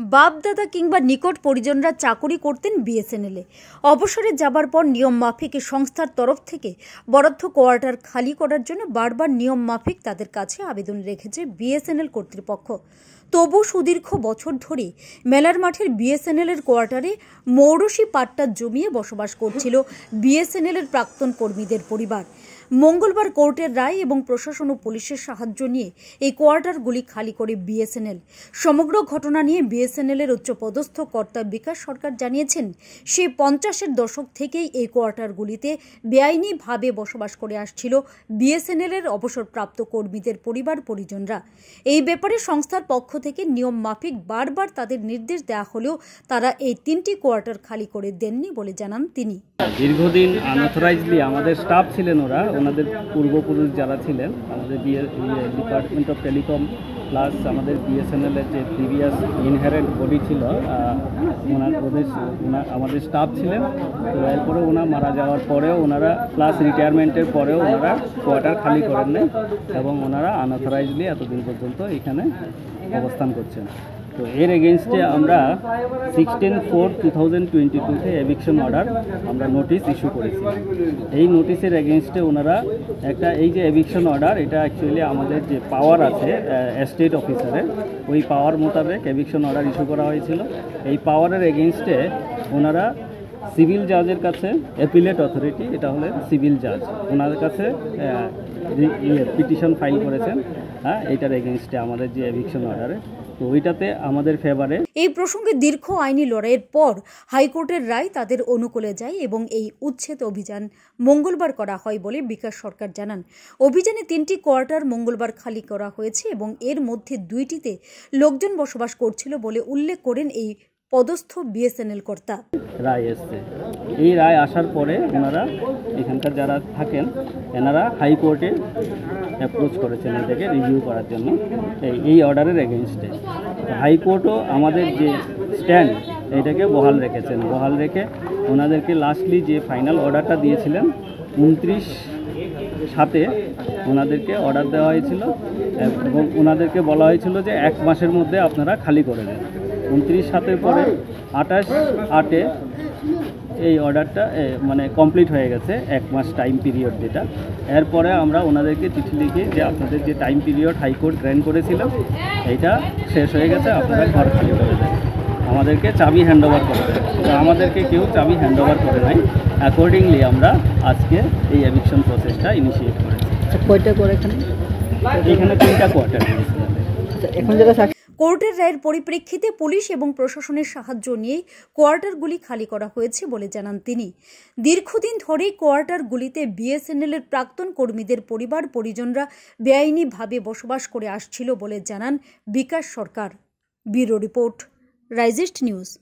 বাপ দাদা কিংবা নিকট পরিজনরা চাকুরি করতেন বিএসএনএলে। অবসরে যাবার পর নিয়ম মাফিক সংস্থার তরফ থেকে বরাদ্দ কোয়ার্টার খালি করার জন্য বারবার নিয়ম মাফিক তাদের কাছে আবেদন রেখেছে বিএসএনএল কর্তৃপক্ষ। তবু সুদীর্ঘ বছর ধরে মেলার মাঠের বিএসএনএলের কোয়ার্টারে মৌরসি পাট্টা জমিয়ে বসবাস করছিল বিএসএনএলের প্রাক্তন কর্মীদের পরিবার। মঙ্গলবার কোর্টের রায় এবং প্রশাসন ও পুলিশের সাহায্য নিয়ে এই কোয়ার্টারগুলি খালি করে বিএসএনএল। সমগ্র ঘটনা নিয়ে বিএসএনএলের উচ্চপদস্থ কর্তা বিকাশ সরকার জানিয়েছেন, সে 50-এর দশক থেকেই এই কোয়ার্টারগুলিতে বেআইনিভাবে বসবাস করে আসছিল বিএসএনএলের অবসরপ্রাপ্ত কর্মীদের পরিবার পরিজনরা। এই ব্যাপারে সংস্থার পক্ষ থেকে নিয়ম মাফিক বারবার তাদের নির্দেশ দেওয়া হলেও তারা এই 3টি কোয়ার্টার খালি করে দেননি বলে জানান তিনি। দীর্ঘদিন আনঅথরাইজলি আমাদের স্টাফ ছিলেন, ওনাদের পূর্বপুরুষ যারা ছিলেন, আমাদের ডিপার্টমেন্ট অফ টেলিকম প্লাস আমাদের বিএসএনএলের যে প্রিভিয়াস ইনহেরেন্ট বডি ছিল, আমাদের স্টাফ ছিলেন। তো এরপরে ওনারা মারা যাওয়ার পরেও ওনারা প্লাস রিটায়ারমেন্টের পরেও ওনারা কোয়ার্টার খালি করেন নাই এবং ওনারা আনঅথরাইজলি এতদিন পর্যন্ত এখানে অবস্থান করছেন। তো এর এগেনস্টে আমরা 16/4/2022-তে এভিকশন অর্ডার আমরা নোটিশ ইস্যু করেছি। এই নোটিশের এগেনস্টে ওনারা এই যে এভিকশন অর্ডার, এটা অ্যাকচুয়ালি আমাদের যে পাওয়ার আছে এস্টেট অফিসারের, ওই পাওয়ার মোতাবেক এভিকশন অর্ডার ইস্যু করা হয়েছিল। এই পাওয়ারের এগেনস্টে ওনারা সিভিল জাজের কাছে, অ্যাপিলেট অথরিটি, এটা হলে সিভিল জাজ, ওনাদের কাছে পিটিশন ফাইল করেছেন। এইটার এগেনস্টে আমাদের যে এভিকশন অর্ডারে, তো ওইটাতে আমাদের ফেভারে। এই প্রসঙ্গে দীর্ঘ আইনি লড়াইয়ের পর হাইকোর্টের রায় তাদের অনুকূলে যায় এবং এই উচ্ছেদ অভিযান মঙ্গলবার করা হয় বলে বিকাশ সরকার জানান। অভিযানে 3টি কোয়ার্টার মঙ্গলবার খালি করা হয়েছে এবং এর মধ্যে 2টিতে লোকজন বসবাস করছিল বলে উল্লেখ করেন এই পদস্থ বিএসএনএল কর্তা। রায় এসছে, এই রায় আসার পরে ওনারা এখানকার যারা থাকেন এনারা হাইকোর্টে অ্যাপ্রোচ করেছেন এটাকে রিভিউ করার জন্য এই অর্ডারের এগেনস্টে। হাইকোর্টও আমাদের যে স্ট্যান্ড এইটাকে বহাল রেখেছেন। বহাল রেখে ওনাদেরকে লাস্টলি যে ফাইনাল অর্ডারটা দিয়েছিলেন 29/7 ওনাদেরকে অর্ডার দেওয়া হয়েছিল এবং ওনাদেরকে বলা হয়েছিল যে 1 মাসের মধ্যে আপনারা খালি করে দেন। 29/7 পরে 28/8 এই অর্ডারটা মানে কমপ্লিট হয়ে গেছে, 1 মাস টাইম পিরিয়ড যেটা। এরপরে আমরা ওনাদেরকে চিঠি লিখি যে আপনাদের যে টাইম পিরিয়ড হাইকোর্ট গ্র্যান্ট করেছিল এইটা শেষ হয়ে গেছে, আপনারা ঘর খালি করে দেন, আমাদেরকে চাবি হ্যান্ডওভার করে দেন। তো আমাদেরকে কেউ চাবি হ্যান্ডওভার করে নাই। অ্যাকর্ডিংলি আমরা আজকে এই এভিকশন প্রসেসটা ইনিশিয়েট করেছি। কয়টা করে এখানে 3টা কোয়ার্টার দিয়েছি এখন যেটা। কোর্টের রায়ের পরিপ্রেক্ষিতে পুলিশ এবং প্রশাসনের সাহায্য নিয়ে কোয়ার্টারগুলি খালি করা হয়েছে বলে জানান তিনি। দীর্ঘদিন ধরেই কোয়ার্টারগুলিতে বিএসএনএলের প্রাক্তন কর্মীদের পরিবার পরিজনরা বেআইনিভাবে বসবাস করে আসছিল বলে জানান বিকাশ সরকার। ব্যুরো রিপোর্ট, রাইজিস্ট নিউজ।